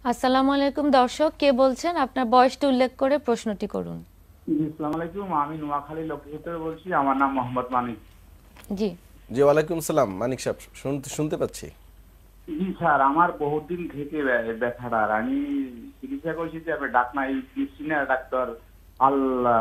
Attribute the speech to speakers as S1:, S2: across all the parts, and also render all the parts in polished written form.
S1: আসসালামু আলাইকুম দর্শক, কে বলছেন? আপনার বয়সটা উল্লেখ করে প্রশ্নটি করুন।
S2: জি, আসসালামু আলাইকুম। আমি নোয়াখালী লক্ষ্মীপুর থেকে বলছি। আমার নাম মোহাম্মদ মানিক।
S1: জি।
S3: জি, ওয়ালাইকুম সালাম মানিক সাহেব, শুনতে পাচ্ছি।
S2: জি স্যার, আমার বহুত দিন থেকে ব্যথাটা। আর আমি চিকিৎসা করছি যে আমি doctor senior doctor Al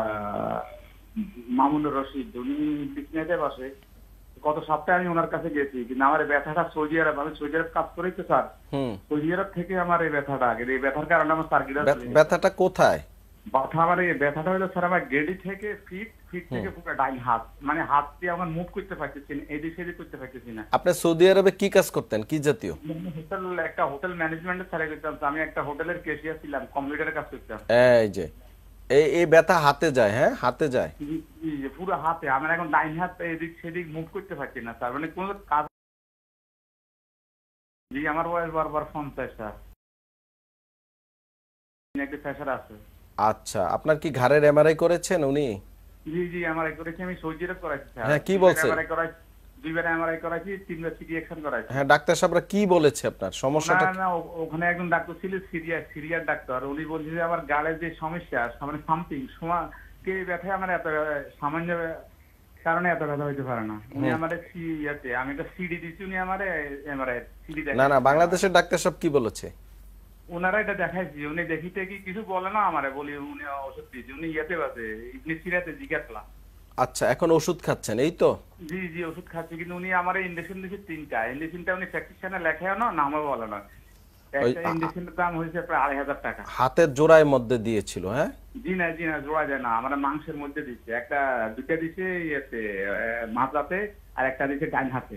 S2: Mamunur Rashid, উনি বিসনেসে বসে। গত সপ্তাহে আমি ওনার কাছে গেছি, কিন্তু আমার এই ব্যথাটা সৌদি আরব, আমি সৌদি আরব কাজ করি তো স্যার।
S3: হুম।
S2: সৌদি আরব থেকে আমার এই ব্যথাটা, এই ব্যথার কারণে আমার সার্কিটাল চলে গেছে।
S3: ব্যথাটা কোথায়?
S2: ব্যথা আমার এই ব্যথাটা হলো স্যার আমার গেডি থেকে ফিট ফিট
S3: হুম।
S2: থেকে পুরো ডাইন হাত, মানে হাত দিয়ে আমার মুভ করতে পারতেছি না, এদিক সেদিক করতে পারতেছি না।
S3: আপনি সৌদি আরবে কি কাজ করতেন, কি জাতীয়?
S2: একটা হোটেল ম্যানেজমেন্টের স্যারে করতাম। আমি একটা হোটেলের ক্যাশিয়ার ছিলাম, কম্পিউটারে কাজ করতাম।
S3: এই যে এই ব্যথা হাতে যায়, হ্যাঁ হাতে যায়।
S2: জি, জি, জি, পুরো হাতে আমার এখন ডাইন হাত এদিক সেদিক মুভ করতে পারছি না স্যার, মানে কোনো কাজ। জি, আমার বয়স বারবার 50 স্যার, একটা প্রেশার আছে।
S3: আচ্ছা, আপনার কি ঘাড়ের এমআরআই করেছেন উনি?
S2: জি, জি, এমআরআই করেছি, আমি সৌদি আরব করাইছি স্যার।
S3: হ্যাঁ, কি
S2: দুইবার
S3: বলছে?
S2: এমআরআই করাইছি, দুইবার এমআরআই করাইছি, তিনবার সিটি এক্সন করাইছি।
S3: হ্যাঁ, ডাক্তার সাহেবরা কি বলেছে আপনার সমস্যাটা
S2: না, ওখানে একজন ডাক্তার ছিল, সিরিয়ার ডাক্তার। উনি বলছে যে আমার গালের যে সমস্যা, মানে সামথিং কে ব্যথায় আমার এত সামান্য কারণে এত ব্যথা হইতে পারে না। উনি
S3: হুম।
S2: আমারে আমি একটা সিডি দিছি, উনি আমারে এমআরআই সিডি
S3: না না,
S2: দেখাইছে আমার।
S3: বাংলাদেশের ডাক্তার সাহেব কি বলেছে?
S2: ওনারা এটা দেখাইছি, উনি দেখিতে কি কিছু বলে না আমারে, বলি উনি ওষুধ দিয়েছে, উনি ইয়েতে আছে, ইবনে সিরাতে জিজ্ঞাসা।
S3: আচ্ছা, এখন ওষুধ খাচ্ছেন এই তো?
S2: জি, জি, ওষুধ খাচ্ছি, কিন্তু উনি আমার ইঞ্জেকশন দিয়েছে 3টা। ইঞ্জেকশনটা উনি প্রেসক্রিপশনে লেখায় না, নামও বলে না।
S3: ওই
S2: একটা ইঞ্জেকশনের দাম হয়েছে প্রায় 2,500 টাকা।
S3: হাতের জোড়ায় মধ্যে দিয়েছিল, হ্যাঁ?
S2: জি না, জি না, জোড়া যায় না, আমরা মাংসের মধ্যে দিচ্ছে। দুইটা দিচ্ছে ইয়েতে, মাথাতে, আর একটা দিচ্ছে ডান হাতে।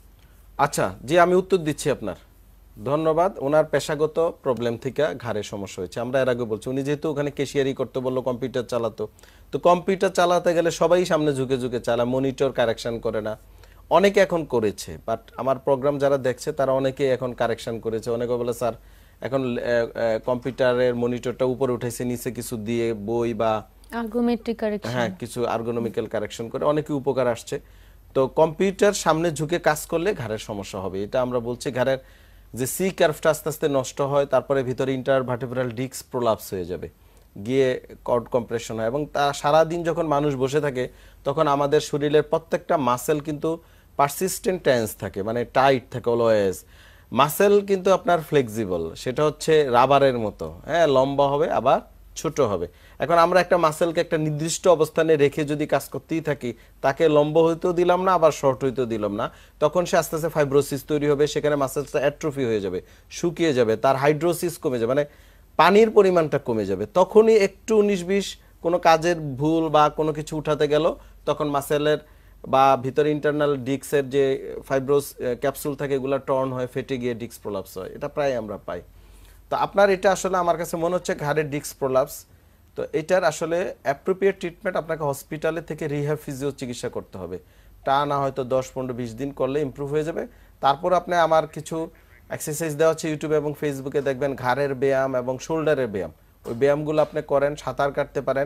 S3: আচ্ছা জি, আমি উত্তর দিচ্ছি আপনার। ধন্যবাদ। ওনার পেশাগত প্রবলেম থেকে ঘাড়ে সমস্যা হয়েছে, আমরা এর আগে বলছি। উনি যেহেতু ওখানে কেশিয়ারি করতে বললো, কম্পিউটার চালাতো, তো কম্পিউটার চালাতে গেলে সবাই সামনে ঝুঁকে ঝুঁকে চালায়, মনিটর কারেকশন করে না। অনেকে এখন করেছে, বাট আমার প্রোগ্রাম যারা দেখছে তারা অনেকেই এখন কারেকশন করেছে। অনেকে বলে স্যার এখন কম্পিউটারের মনিটরটা উপরে উঠেছে, নিচে কিছু দিয়ে বই বা
S1: আর্গুমেন্ট্রি কারেকশন।
S3: হ্যাঁ কিছু আর্গোনমিক্যাল কারেকশন করে অনেকে উপকার আসছে। তো কম্পিউটার সামনে ঝুঁকে কাজ করলে ঘাড়ের সমস্যা হবে, এটা আমরা বলছি। ঘাড়ের যে সি কার্ভটা আস্তে আস্তে নষ্ট হয়, তারপরে ভিতরে ইন্টারভার্টিব্রাল ডিস্ক প্রোলাপস হয়ে যাবে, গিয়ে কর্ড কম্প্রেশন হয়। এবং তা সারাদিন যখন মানুষ বসে থাকে তখন আমাদের শরীরের প্রত্যেকটা মাসেল কিন্তু পারসিস্টেন্ট টেন্স থাকে, মানে টাইট থাকে অলওয়েজ। মাসেল কিন্তু আপনার ফ্লেক্সিবল, সেটা হচ্ছে রাবারের মতো, হ্যাঁ, লম্বা হবে আবার ছোট হবে। এখন আমরা একটা মাসেলকে একটা নির্দিষ্ট অবস্থানে রেখে যদি কাজ করতেই থাকি, তাকে লম্বা হইতেও দিলাম না আবার শর্ট হইতেও দিলাম না, তখন সে আস্তে আস্তে ফাইব্রোসিস তৈরি হবে, সেখানে মাসেলসটা অ্যাট্রোফি হয়ে যাবে, শুকিয়ে যাবে, তার হাইড্রোসিস কমে যাবে, মানে পানির পরিমাণটা কমে যাবে। তখনই একটু 19-20 কোনো কাজের ভুল বা কোনো কিছু উঠাতে গেল, তখন মাসেলের বা ভিতরে ইন্টারনাল ডিস্কের যে ফাইব্রোস ক্যাপসুল থাকে এগুলো টর্ন হয়, ফেটে গিয়ে ডিস্ক প্রোলাপস হয়। এটা প্রায় আমরা পাই। তো আপনার এটা আসলে আমার কাছে মনে হচ্ছে ঘাড়ের ডিস্ক প্রোলাপস। তো এটার আসলে অ্যাপ্রোপ্রিয়েট ট্রিটমেন্ট আপনাকে হসপিটালে থেকে রিহ্যাব ফিজিও চিকিৎসা করতে হবে। তা না হয়তো 10-15-20 দিন করলে ইমপ্রুভ হয়ে যাবে। তারপর আপনি আমার কিছু এক্সারসাইজ দেওয়া হচ্ছে ইউটিউবে এবং ফেসবুকে, দেখবেন ঘাড়ের ব্যায়াম এবং শোল্ডারের ব্যায়াম। ওই ব্যায়ামগুলো আপনি করেন, সাঁতার কাটতে পারেন।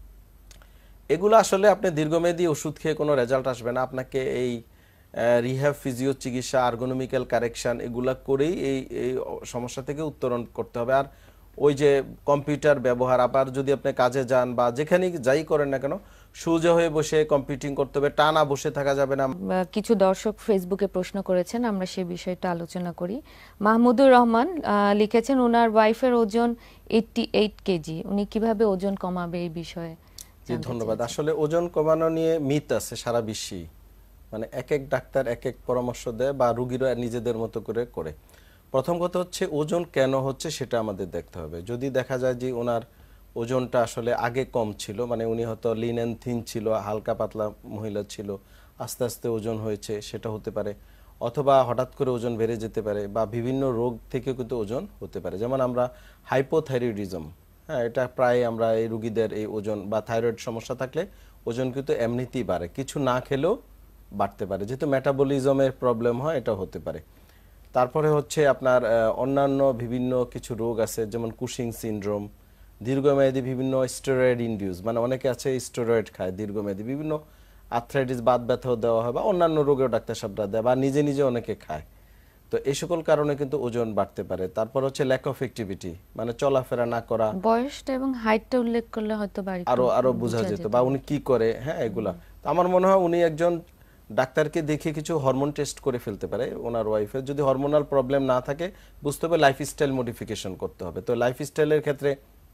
S3: এগুলো আসলে আপনি দীর্ঘমেয়াদী ওষুধ খেয়ে কোনো রেজাল্ট আসবে না। আপনাকে এই রিহ্যাব ফিজিও চিকিৎসা, আর্গোনমিক্যাল কারেকশন এগুলা করেই এই এই সমস্যা থেকে উত্তরণ করতে হবে। আর ওই যে কম্পিউটার ব্যবহার, আবার যদি আপনি কাজে যান বা যেখানেই যাই করেন না কেন, সোজা হয়ে বসে কম্পিউটিং করতে হবে, টানা বসে থাকা যাবে না।
S1: কিছু দর্শক ফেসবুকে প্রশ্ন করেছেন, আমরা সেই বিষয়টা আলোচনা করি। মাহমুদুর রহমান লিখেছেন ওনার ওয়াইফের ওজন 88 কেজি, উনি কিভাবে ওজন কমাবে এই বিষয়ে
S3: জি
S1: জানতে
S3: ধন্যবাদ।
S1: চেয়েছেন।
S3: আসলে ওজন কমানো নিয়ে মিথ আছে সারা বিশ্বেই, মানে এক এক ডাক্তার এক এক পরামর্শ দেয় বা রুগীরা নিজেদের মতো করে করে। প্রথম কথা হচ্ছে ওজন কেন হচ্ছে সেটা আমাদের দেখতে হবে। যদি দেখা যায় যে ওনার ওজনটা আসলে আগে কম ছিল, মানে উনি হয়তো লিন অ্যান্ড থিন ছিল, হালকা পাতলা মহিলা ছিল, আস্তে আস্তে ওজন হয়েছে, সেটা হতে পারে। অথবা হঠাৎ করে ওজন বেড়ে যেতে পারে, বা বিভিন্ন রোগ থেকে কিন্তু ওজন হতে পারে। যেমন আমরা হাইপোথাইরয়েডিজম, হ্যাঁ, এটা প্রায় আমরা এই রুগীদের এই ওজন বা থাইরয়েড সমস্যা থাকলে ওজন কিন্তু এমনিতেই বাড়ে, কিছু না খেলেও বাড়তে পারে, যেহেতু মেটাবলিজমের প্রবলেম হয়, এটা হতে পারে। তারপরে হচ্ছে আপনার অন্যান্য বিভিন্ন কিছু রোগ আছে, যেমন কুশিং সিনড্রোম, দীর্ঘমেয়াদী বিভিন্ন স্টেরয়েড ইনডিউস, মানে অনেকে আছে স্টেরয়েড খায় দীর্ঘমেয়াদী, বিভিন্ন আর্থ্রাইটিস, বাত ব্যথাও দেওয়া হয়, বা অন্যান্য রোগেও ডাক্তার সাহেবরা দেয়, বা নিজে নিজে অনেকে খায়। তো তো এই সকল কারণে কিন্তু ওজন বাড়তে পারে। তারপর হচ্ছে ল্যাক অফ অ্যাক্টিভিটি, মানে চলাফেরা না করা,
S1: বয়সটা এবং হাইটটা উল্লেখ করলে হয়তো বাড়ি
S3: আরো বোঝা যেত, বা উনি কি করে, হ্যাঁ এগুলা। তো আমার মনে হয় উনি একজন ডাক্তারকে দেখে কিছু হরমোন টেস্ট করে ফেলতে পারে ওনার ওয়াইফের। যদি হরমোনাল প্রবলেম না থাকে, বুঝতে হবে লাইফস্টাইল মডিফিকেশন করতে হবে। তো লাইফস্টাইলের ক্ষেত্রে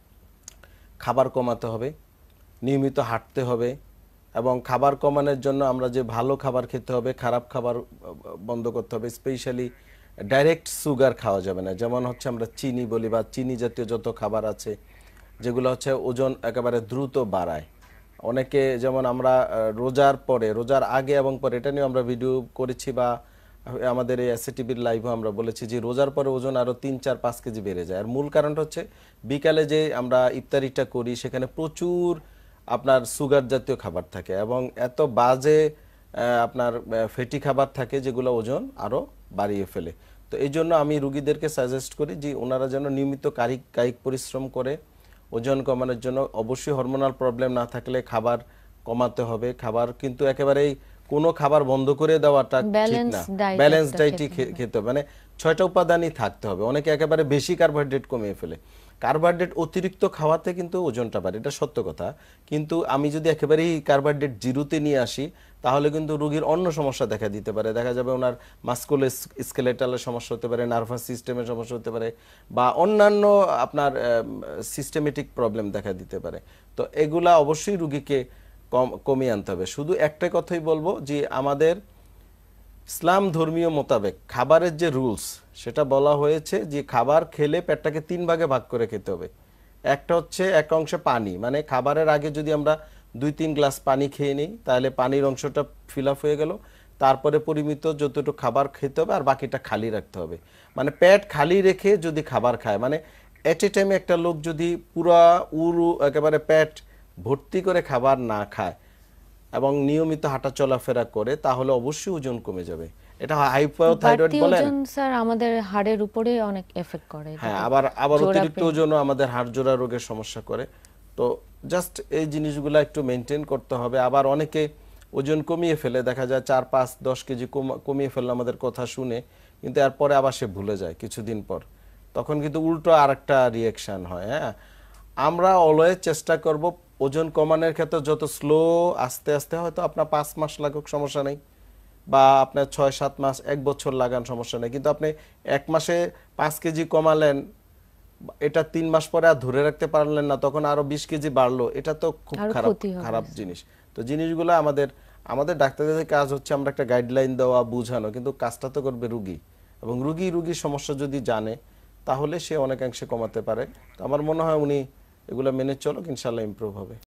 S3: খাবার কমাতে হবে, নিয়মিত হাঁটতে হবে, এবং খাবার কমানোর জন্য আমরা যে ভালো খাবার খেতে হবে, খারাপ খাবার বন্ধ করতে হবে। স্পেশালি ডাইরেক্ট সুগার খাওয়া যাবে না, যেমন হচ্ছে আমরা চিনি বলি, বা চিনি জাতীয় যত খাবার আছে যেগুলো হচ্ছে ওজন একেবারে দ্রুত বাড়ায়। অনেকে যেমন আমরা রোজার পরে, রোজার আগে এবং পরে, এটা নিয়ে আমরা ভিডিও করেছি, বা আমাদের এই এসএটিভির লাইভও আমরা বলেছি যে রোজার পরে ওজন আরো 3-4-5 কেজি বেড়ে যায়। আর মূল কারণটা হচ্ছে বিকালে যে আমরা ইফতারিটা করি সেখানে প্রচুর আপনার সুগার জাতীয় খাবার থাকে, এবং এত বাজে আপনার ফ্যাটি খাবার থাকে যেগুলো ওজন আরো বাড়িয়ে ফেলে। তো এই জন্য আমি রুগীদেরকে সাজেস্ট করি যে ওনারা যেন নিয়মিত কায়িক পরিশ্রম করে ওজন কমানোর জন্য। অবশ্যই হরমোনাল প্রবলেম না থাকলে খাবার কমাতে হবে। খাবার কিন্তু একেবারেই কোনো খাবার বন্ধ করে দেওয়াটা ঠিক না, ব্যালেন্স ডায়েটই খেতে হবে, মানে 6টা উপাদানই থাকতে হবে। অনেকে একেবারে বেশি কার্বোহাইড্রেট কমিয়ে ফেলে। কার্বোহাইড্রেট অতিরিক্ত খাওয়াতে কিন্তু ওজনটা বাড়ে, এটা সত্য কথা। কিন্তু আমি যদি একেবারেই কার্বোহাইড্রেট জিরোতে নিয়ে আসি, তাহলে কিন্তু রোগীর অন্য সমস্যা দেখা দিতে পারে। দেখা যাবে ওনার মাস্কুলো স্কেলেটালের সমস্যা হতে পারে, নার্ভাস সিস্টেমের সমস্যা হতে পারে, বা অন্যান্য আপনার সিস্টেমেটিক প্রবলেম দেখা দিতে পারে। তো এগুলা অবশ্যই রোগীকে কমিয়ে আনতে হবে। শুধু একটা কথাই বলবো যে আমাদের ইসলাম ধর্মীয় মোতাবেক খাবারের যে রুলস, সেটা বলা হয়েছে যে খাবার খেলে পেটটাকে 3 ভাগে ভাগ করে খেতে হবে। একটা হচ্ছে এক অংশে পানি, মানে খাবারের আগে যদি আমরা 2-3 গ্লাস পানি খেয়ে নিই, তাহলে পানির অংশটা ফিল আপ হয়ে গেল। তারপরে পরিমিত যতটুকু খাবার খেতে হবে, আর বাকিটা খালি রাখতে হবে। মানে পেট খালি রেখে যদি খাবার খায়, মানে এট এ টাইমে একটা লোক যদি পুরা একেবারে পেট ভর্তি করে খাবার না খায় এবং নিয়মিত হাঁটা চলাফেরা করে, তাহলে অবশ্যই ওজন কমে যাবে। এটা হাইপোথাইরয়েড বলেন,
S1: ওজন স্যার আমাদের হাড়ের উপরে অনেক এফেক্ট করে।
S3: হ্যাঁ, আবার অতিরিক্ত ওজনও আমাদের হাড় জোড়া রোগের সমস্যা করে। তো জাস্ট এই জিনিসগুলো একটু মেনটেন করতে হবে। আবার অনেকে ওজন কমিয়ে ফেলে, দেখা যায় 4-5-10 কেজি কমিয়ে ফেললে আমাদের কথা শুনে, কিন্তু এরপরে আবার সে ভুলে যায় কিছুদিন পর, তখন কিন্তু উল্টো আরেকটা রিয়াকশন হয়। হ্যাঁ, আমরা অলওয়েজ চেষ্টা করব ওজন কমানোর ক্ষেত্রে যত স্লো, আস্তে আস্তে, হয়তো আপনার 5 মাস লাগুক সমস্যা নেই, বা আপনার 6-7 মাস, 1 বছর লাগান সমস্যা নেই। কিন্তু আপনি 1 মাসে 5 কেজি কমালেন, এটা 3 মাস পরে আর ধরে রাখতে পারলেন না, তখন আরো 20 কেজি বাড়লো, এটা তো খুব খারাপ জিনিস। তো জিনিসগুলো আমাদের ডাক্তারদের কাজ হচ্ছে আমরা একটা গাইডলাইন দেওয়া, বুঝানো, কিন্তু কাজটা তো করবে রুগী, এবং রুগীর সমস্যা যদি জানে, তাহলে সে অনেকাংশে কমাতে পারে। তো আমার মনে হয় উনি এগুলো মেনে চলো, ইনশাআল্লাহ ইমপ্রুভ হবে।